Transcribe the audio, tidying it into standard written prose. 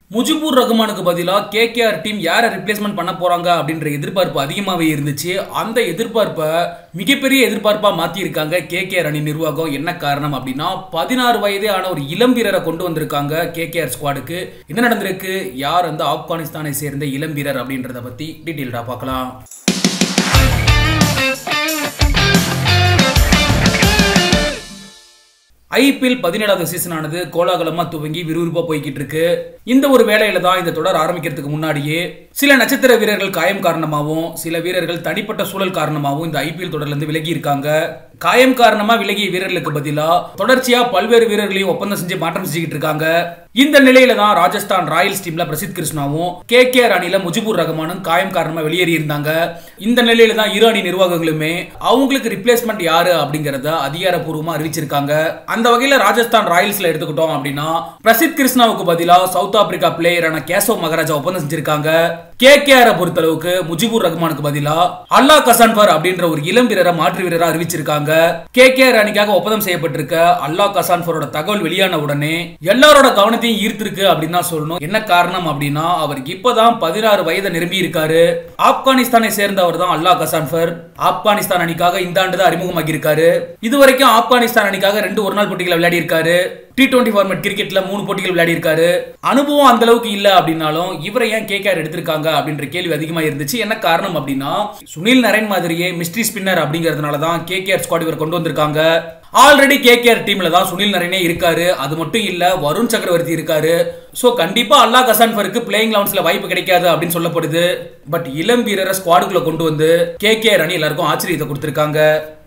முஜிபுர் ரஹ்மானுக்கு பதிலா KKR team யாரை replacement பண்ண போறாங்க அப்படின்ற எதிர்பார்ப்பு அதிகமாகவே இருந்துச்சு. அந்த எதிர்பார்ப்பை மிகப்பெரிய எதிர்பார்ப்பா மாத்தி இருக்காங்க கேகேஆர் அணி நிர்வாகம். என்ன காரணம் அப்படின்னா 16 வயதே ஆன ஒரு இளம் வீரரை கொண்டு வந்திருக்காங்க கேகேஆர் ஸ்குவாடுக்கு. என்ன நடந்திருக்கு, யார் அந்த ஆப்கானிஸ்தானை சேர்ந்த இளம் வீரர் அப்படின்றத பத்தி டீட்டெயில்டா பார்க்கலாம். ஐபிஎல் 17வது சீசன் ஆனது கோலாகலமா துவங்கி விறுவிறுப்பா போய்கிட்டு இருக்கு. இந்த ஒரு வேளையில தான் இந்த தொடர் ஆரம்பிக்கிறதுக்கு முன்னாடியே சில நட்சத்திர வீரர்கள் காயம் காரணமாகவும் சில வீரர்கள் தனிப்பட்ட சூழல் காரணமாகவும் இந்த ஐபிஎல் தொடர்ல இருந்து விலகி இருக்காங்க. காயம் காரணமா விலகிய வீரர்களுக்கு பதிலா தொடர்ச்சியா பல்வேறு வீரர்களையும் ஒப்பந்தம் செஞ்சு மாற்றம் செஞ்சுக்கிட்டு இருக்காங்க. இந்த நிலையில தான் ராஜஸ்தான் ராயல்ஸ் டீம்ல பிரசித் கிருஷ்ணாவும் கேகேஆர் அணியில முஜிபுர் ரஹ்மானும் காயம் காரணமா வெளியேறி இருந்தாங்க. இந்த நிலையில தான் இரு அணி நிர்வாகங்களுமே அவங்களுக்கு ரிப்ளேஸ்மெண்ட் யாரு அப்படிங்கறத அதிகாரப்பூர்வமா அறிவிச்சிருக்காங்க. அந்த வகையில ராஜஸ்தான் ராயல்ஸ்ல எடுத்துக்கிட்டோம் அப்படின்னா பிரசித் கிருஷ்ணாவுக்கு பதிலா சவுத் ஆப்பிரிக்கா பிளேயரான கேசவ் மகாராஜா ஒப்பந்தம் செஞ்சிருக்காங்க. கேகேஆர் பொறுத்தளவுக்கு முஜிபுர் ரஹ்மானுக்கு பதிலா அல்லா கசான்ஃபர் அப்படின்ற ஒரு இளம் வீரரை மாற்று வீரரா அறிவிச்சிருக்காங்க. கேகேஆர் அணிக்காக ஒப்பந்தம் செய்யப்பட்டிருக்க அல்லா கசான்ஃபரோட தகவல் வெளியான உடனே எல்லாரோட கவனத்தையும் ஈர்த்திருக்கு அப்படின்னு தான் சொல்லணும். என்ன காரணம் அப்படின்னா அவருக்கு இப்பதான் 16 வயதை நிரம்பி இருக்காரு. ஆப்கானிஸ்தானை சேர்ந்தவர் தான் அல்லா கசான்ஃபர். ஆப்கானிஸ்தான் அணிக்காக இந்த ஆண்டு தான் அறிமுகமாகி இருக்காரு. இதுவரைக்கும் ஆப்கானிஸ்தான் அணிக்காக 2 ஒருநாள் போட்டிகளை விளையாடி இருக்காரு. T20 ஃபார்மேட் கிரிக்கெட்ல 3 போட்டிகள் விளையாடி இருக்காரு. அனுபவம் அந்த அளவுக்கு இல்ல அப்படின்னாலும் இவரை ஏன் கேகேஆர் எடுத்திருக்காங்க அப்படின்ற கேள்வி அதிகமா இருந்துச்சு. என்ன காரணம் அப்படின்னா சுனில் நரேன் மாதிரியே மிஸ்ட்ரி ஸ்பின்னர் அப்படிங்கிறதுனால தான் கேகேஆர் ஸ்குவாட் இவர் கொண்டு வந்திருக்காங்க. ஆல்ரெடி கேகேஆர் டீம்ல தான் சுனில் நரேனே இருக்காரு. அது மட்டும் இல்ல வருண் சக்கரவர்த்தி இருக்காரு. சோ கண்டிப்பா அல்லா கசான்ஃபருக்கு பிளேயிங் 11ல வாய்ப்பு கிடைக்காது அப்படின்னு சொல்லப்படுது. பட் இளம் வீரரை ஸ்குவாடுக்குள்ள கொண்டு வந்து கேகேஆர் அணி எல்லாருக்கும் ஆச்சரியத்தை கொடுத்திருக்காங்க.